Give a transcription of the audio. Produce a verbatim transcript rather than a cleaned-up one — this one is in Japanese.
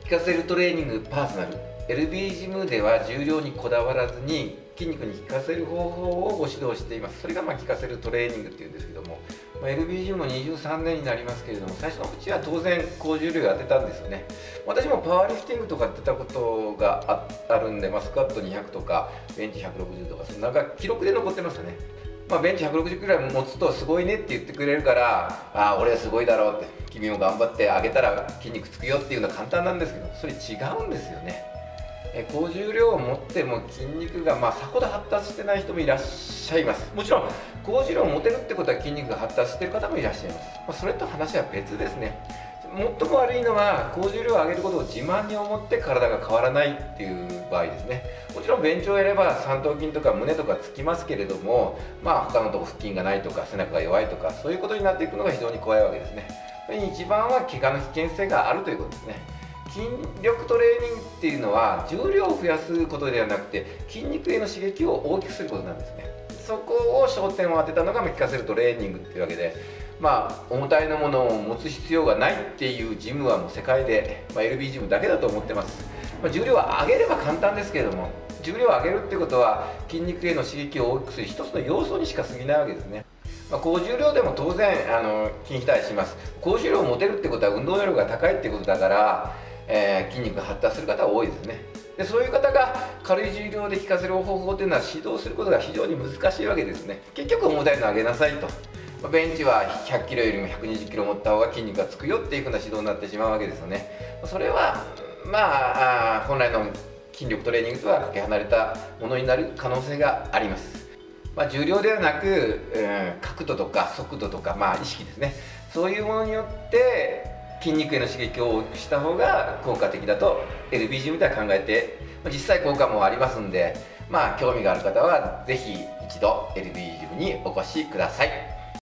効かせるトレーニングパーソナル エルビー ジムでは重量にこだわらずに筋肉に効かせる方法をご指導しています。それがまあ効かせるトレーニングっていうんですけども、まあ、エルビー ジムもにじゅうさんねんになりますけれども、最初のうちは当然高重量やってたんですよね。私もパワーリフティングとかやってたことが あ, あるんで、まあ、スクワットにひゃくとかベンチひゃくろくじゅうとか、そのなんか記録で残ってましたね。まあ、ベンチひゃくろくじゅうくらい持つとすごいねって言ってくれるから、ああ俺はすごいだろうって、君も頑張ってあげたら筋肉つくよっていうのは簡単なんですけど、それ違うんですよね。え高重量を持っても筋肉がまあさほど発達してない人もいらっしゃいます。もちろん高重量を持てるってことは筋肉が発達している方もいらっしゃいます。まあ、それと話は別ですね。最も悪いのは高重量を上げることを自慢に思って体が変わらないっていう場合ですね。もちろんベンチをやれば三頭筋とか胸とかつきますけれども、まあ他のとこ腹筋がないとか背中が弱いとか、そういうことになっていくのが非常に怖いわけですね。一番は怪我の危険性があるということですね。筋力トレーニングっていうのは重量を増やすことではなくて筋肉への刺激を大きくすることなんですね。そこを焦点を当てたのが効かせるトレーニングっていうわけで、まあ重たいのものを持つ必要がないっていうジムはもう世界で、まあ、エルビー ジムだけだと思ってます。まあ、重量を上げれば簡単ですけれども、重量を上げるってことは筋肉への刺激を大きくする一つの要素にしか過ぎないわけですね。まあ、高重量でも当然あの筋肥大します。高重量を持てるってことは運動能力が高いってことだから、えー、筋肉が発達する方は多いですね。でそういう方が軽い重量で効かせる方法というのは指導することが非常に難しいわけですね。結局重たいのを上げなさいと、まあ、ベンチはひゃっキロよりもひゃくにじゅっキロ持った方が筋肉がつくよっていうふうな指導になってしまうわけですよね。それはまあ本来の筋力トレーニングとはかけ離れたものになる可能性があります。まあ、重量ではなく、うん、角度とか速度とか、まあ、意識ですね、そういうものによって筋肉への刺激を大きくした方が効果的だと エルビー ジムでは考えて、実際効果もありますんで、まあ興味がある方は是非一度 エルビー ジムにお越しください。